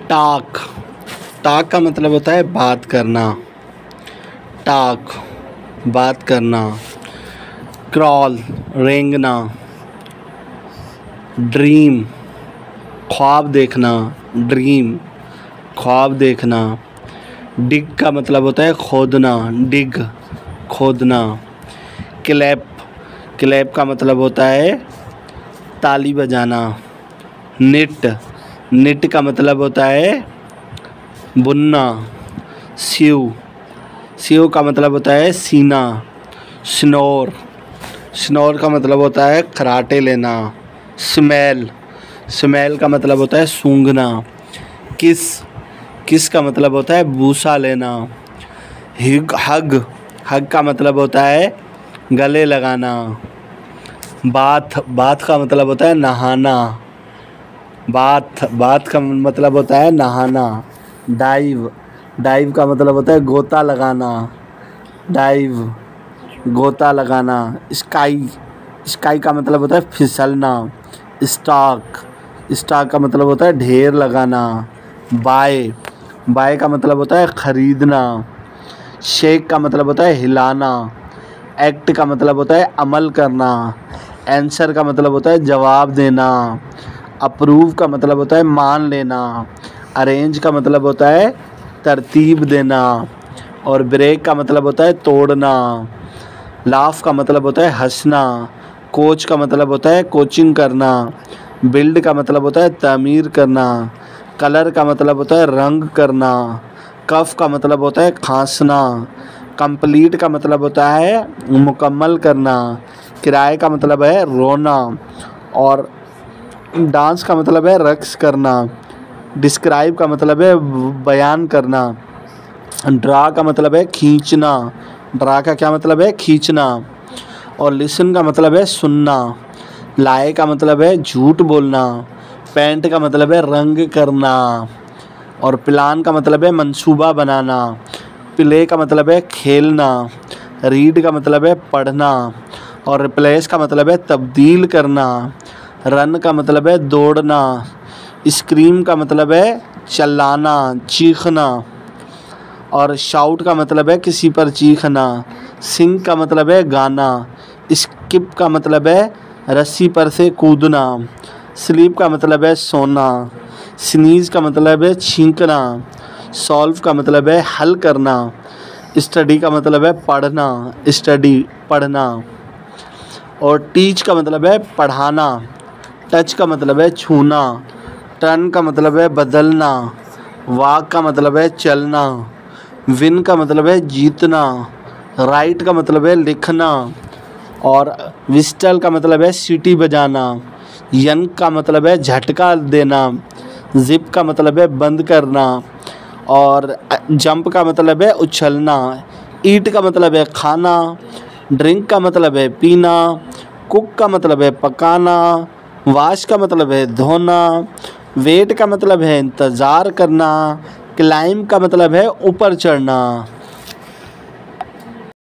टाक, टाक का मतलब होता है बात करना। टाक, बात करना। क्रॉल, रेंगना। ड्रीम, ख्वाब देखना। ड्रीम, ख्वाब देखना। डिग का मतलब होता है खोदना। डिग, खोदना। क्लैप, क्लैप का मतलब होता है ताली बजाना। निट, निट का मतलब होता है बुनना। स्यू, स्यू का मतलब होता है सीना। स्नोर, स्नोर का मतलब होता है खराटे लेना। स्मेल, स्मेल का मतलब होता है सूंघना। किस, किस का मतलब होता है बूसा लेना। हग, हग का मतलब होता है गले लगाना। बाथ, बाथ का मतलब होता है नहाना। बाथ, बाथ का मतलब होता है नहाना। डाइव, डाइव का मतलब होता है गोता लगाना। डाइव, गोता लगाना। स्काई, स्काई का मतलब होता है फिसलना। स्टॉक, स्टॉक का मतलब होता है ढेर लगाना। बाय, बाय का मतलब होता है खरीदना। शेक का मतलब होता है हिलाना। एक्ट का मतलब होता है अमल करना। आंसर का मतलब होता है जवाब देना। अप्रूव का मतलब होता है मान लेना। अरेंज का मतलब होता है तरतीब देना। और ब्रेक का मतलब होता है तोड़ना। लाफ का मतलब होता है हंसना। कोच का मतलब होता है कोचिंग करना। बिल्ड का मतलब होता है तामीर करना। कलर का मतलब होता है रंग करना। कफ का मतलब होता है खांसना। कंप्लीट का मतलब होता है मुकम्मल करना। किराए का मतलब है रोना। और डांस का मतलब है रक्स करना। डिस्क्राइब का मतलब है बयान करना। ड्रा का मतलब है खींचना। ड्रा का क्या मतलब है खींचना। और लिसन का मतलब है सुनना। लाए का मतलब है झूठ बोलना। पेंट का मतलब है रंग करना। और प्लान का मतलब है मंसूबा बनाना। प्ले का मतलब है खेलना। रीड का मतलब है पढ़ना। और रिप्लेस का मतलब है तब्दील करना। रन का मतलब है दौड़ना। स्क्रीम का मतलब है चिल्लाना, चीखना। और शाउट का मतलब है किसी पर चीखना। सिंग का मतलब है गाना। स्किप का मतलब है रस्सी पर से कूदना। स्लीप का मतलब है सोना। स्नीज का मतलब है छींकना। सॉल्व का मतलब है हल करना। स्टडी का मतलब है पढ़ना। स्टडी, पढ़ना। और टीच का मतलब है पढ़ाना। टच का मतलब है छूना। टर्न का मतलब है बदलना। वॉक का मतलब है चलना। विन का मतलब है जीतना। राइट का मतलब है लिखना। और विस्टल का मतलब है सीटी बजाना। यंग का मतलब है झटका देना। जिप का मतलब है बंद करना। और जंप का मतलब है उछलना। ईट का मतलब है खाना। ड्रिंक का मतलब है पीना। कुक का मतलब है पकाना। वॉश का मतलब है धोना। वेट का मतलब है इंतज़ार करना। क्लाइंब का मतलब है ऊपर चढ़ना।